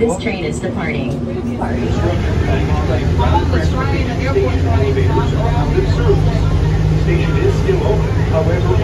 This train is departing. Elevators are out of service. The station is still open, however,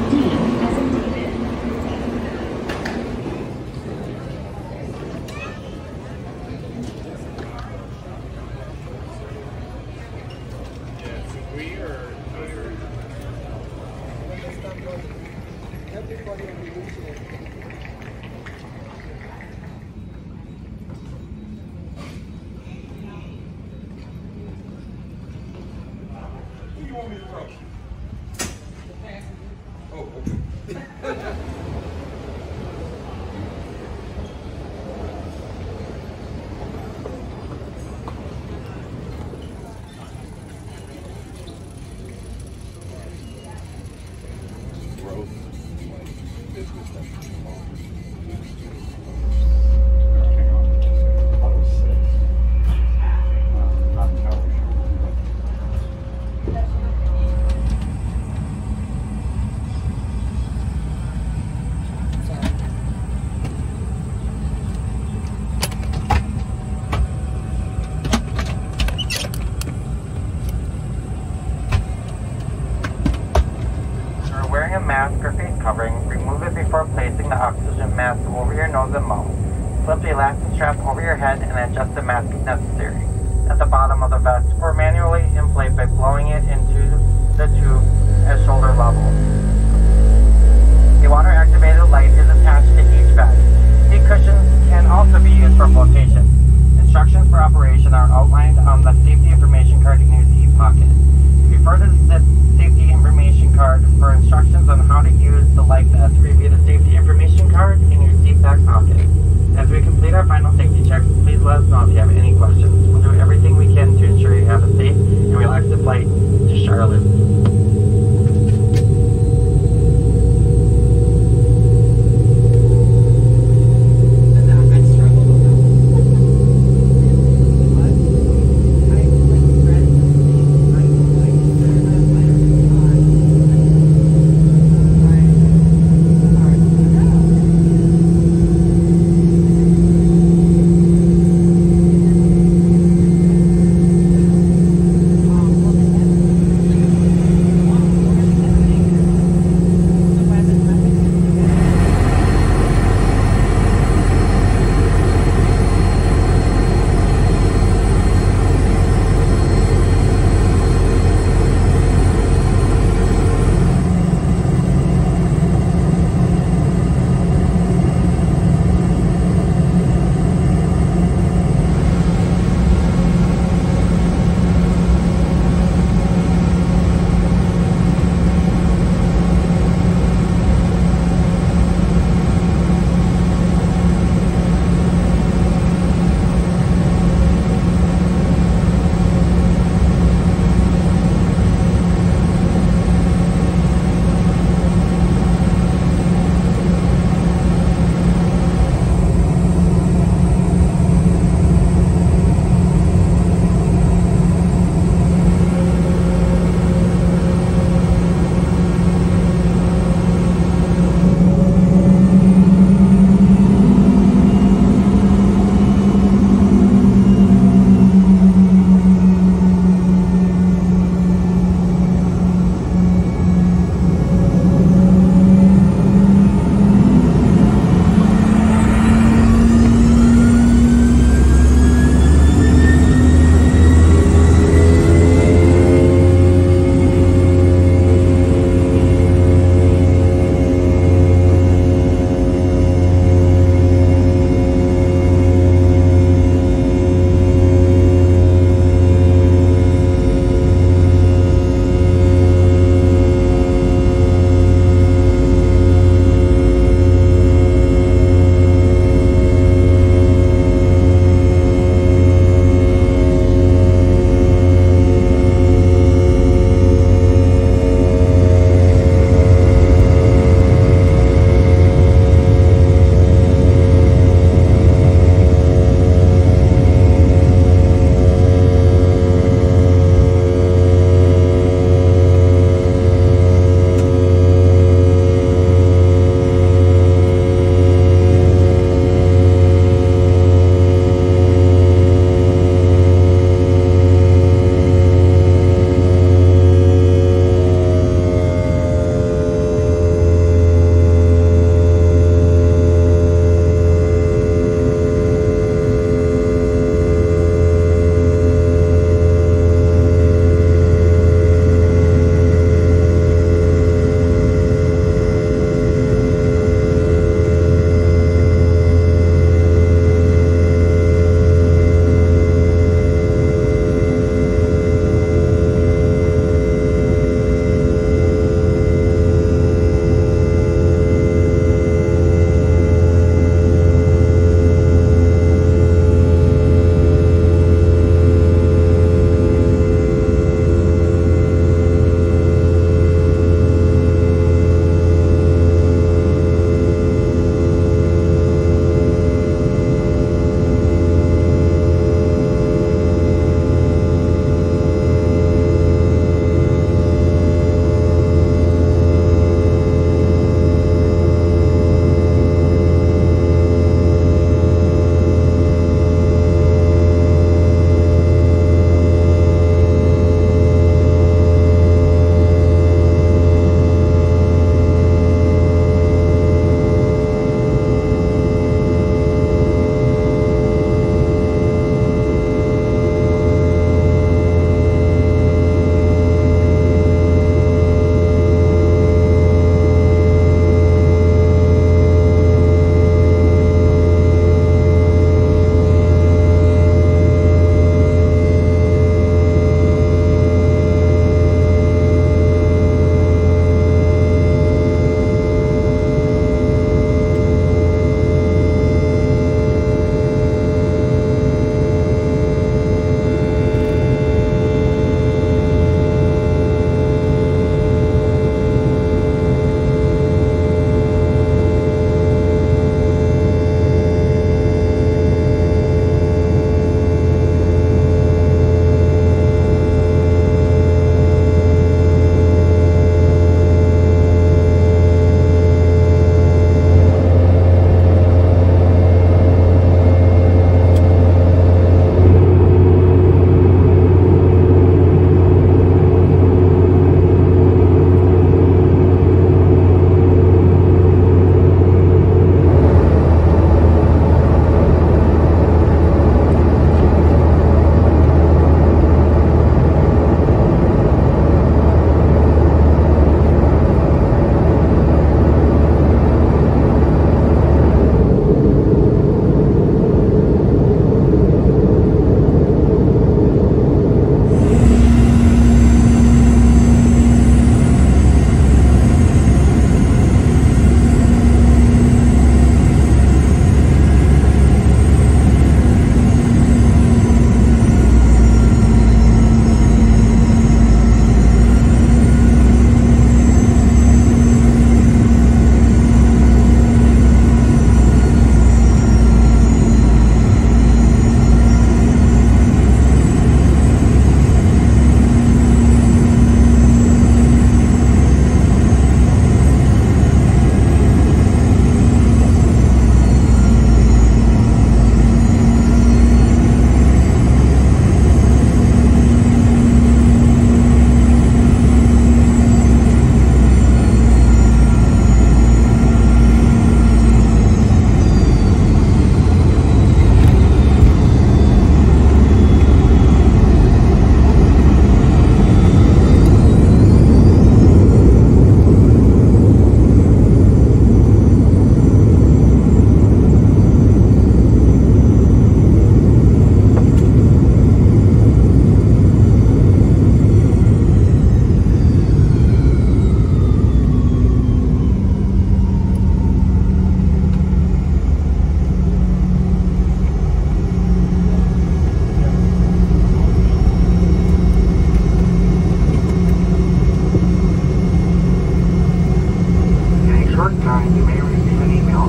mask or face covering, remove it before placing the oxygen mask over your nose and mouth. Slip the elastic strap over your head and adjust the mask if necessary at the bottom of the vest, or manually inflate by blowing it into the tube at shoulder level. A water-activated light is attached to each vest. Seat cushions can also be used for flotation. Instructions for operation are outlined on the safety information card in your seat pocket. Refer to the safety information card for instructions on how to use the life vest. Review the safety information card in your seat back pocket. As we complete our final safety checks, please let us know if you have any questions. We'll do everything we can to ensure you have a safe and relaxing flight to Charlotte.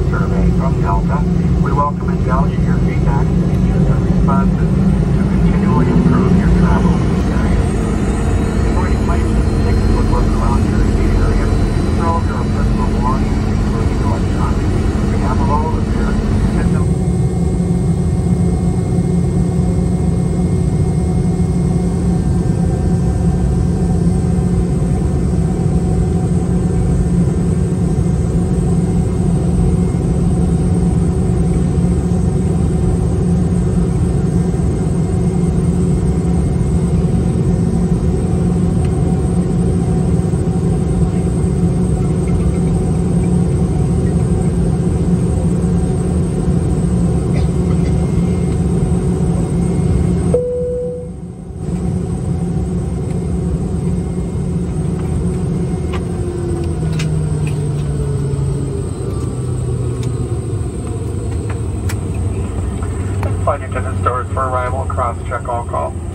survey from Delta. We welcome and value your feedback and use our responses to continually improve your travel experience. Before you place, take a quick look around your seat area. Throw your personal belongings, including electronics. On behalf of all of us here, flight attendant stores for arrival, cross-check all call.